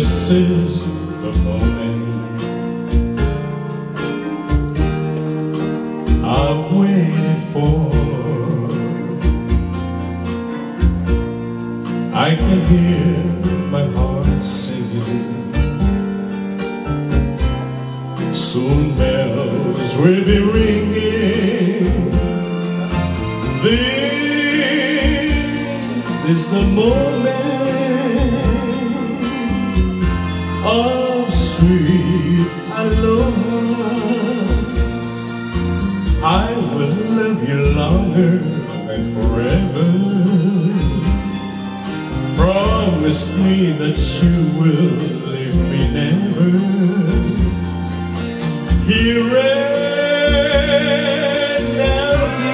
This is the moment I've waited for. I can hear my heart singing. Soon bells will be ringing. This is the moment of sweet aloha. I will love you longer than forever. Promise me that you will leave me never. Here and now,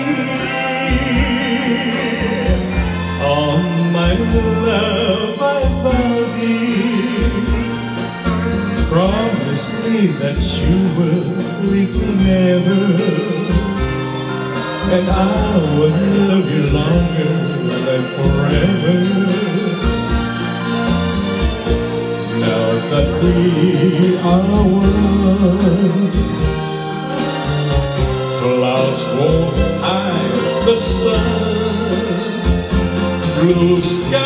dear, all my love I found here. Promise me that you will leave me never, and I will love you longer than forever. Now that we are one, clouds won't hide the sun, blue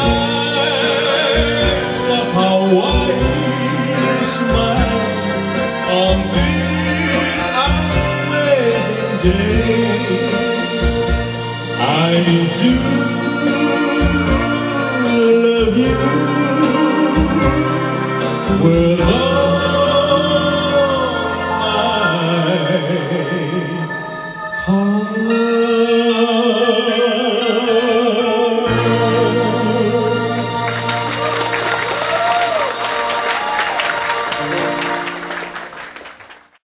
skies of Hawaii smile on this our wedding day. I do love you. Well,